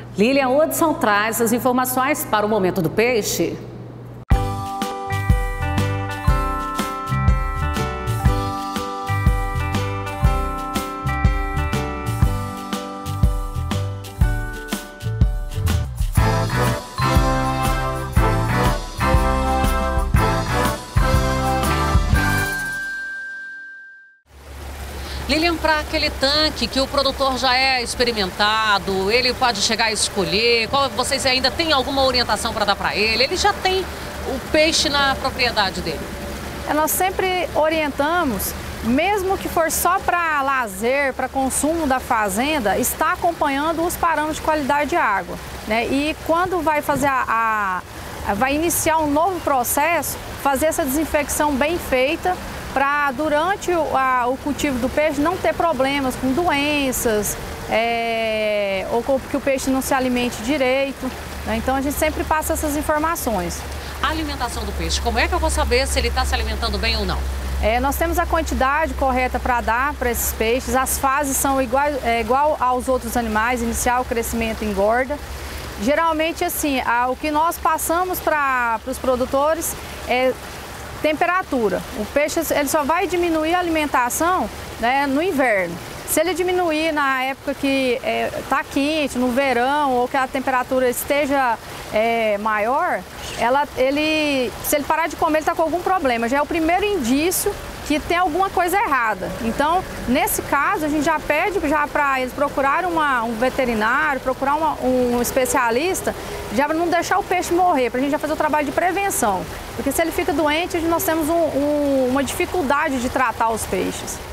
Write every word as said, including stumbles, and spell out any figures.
Lilian Hudson traz as informações para o Momento do Peixe. Lilian, para aquele tanque que o produtor já é experimentado, ele pode chegar a escolher, qual, vocês ainda têm alguma orientação para dar para ele? Ele já tem o peixe na propriedade dele? É, nós sempre orientamos, mesmo que for só para lazer, para consumo da fazenda, está acompanhando os parâmetros de qualidade de água, né? E quando vai fazer a, a vai iniciar um novo processo, fazer essa desinfecção bem feita, para durante o, a, o cultivo do peixe não ter problemas com doenças, é, ou com, que o peixe não se alimente direito, né? Então a gente sempre passa essas informações. A alimentação do peixe, como é que eu vou saber se ele está se alimentando bem ou não? É, nós temos a quantidade correta para dar para esses peixes, as fases são igual, é, igual aos outros animais, inicial, crescimento e engorda. Geralmente assim, a, o que nós passamos para os produtores é temperatura. O peixe ele só vai diminuir a alimentação, né, no inverno. Se ele diminuir na época que está é, quente, no verão, ou que a temperatura esteja é, maior, ela, ele, se ele parar de comer, ele está com algum problema. Já é o primeiro indício que tem alguma coisa errada. Então, nesse caso, a gente já pede já para eles procurarem uma, um veterinário, procurar uma, um especialista, já para não deixar o peixe morrer, para a gente já fazer o trabalho de prevenção. Porque se ele fica doente, nós temos um, um, uma dificuldade de tratar os peixes.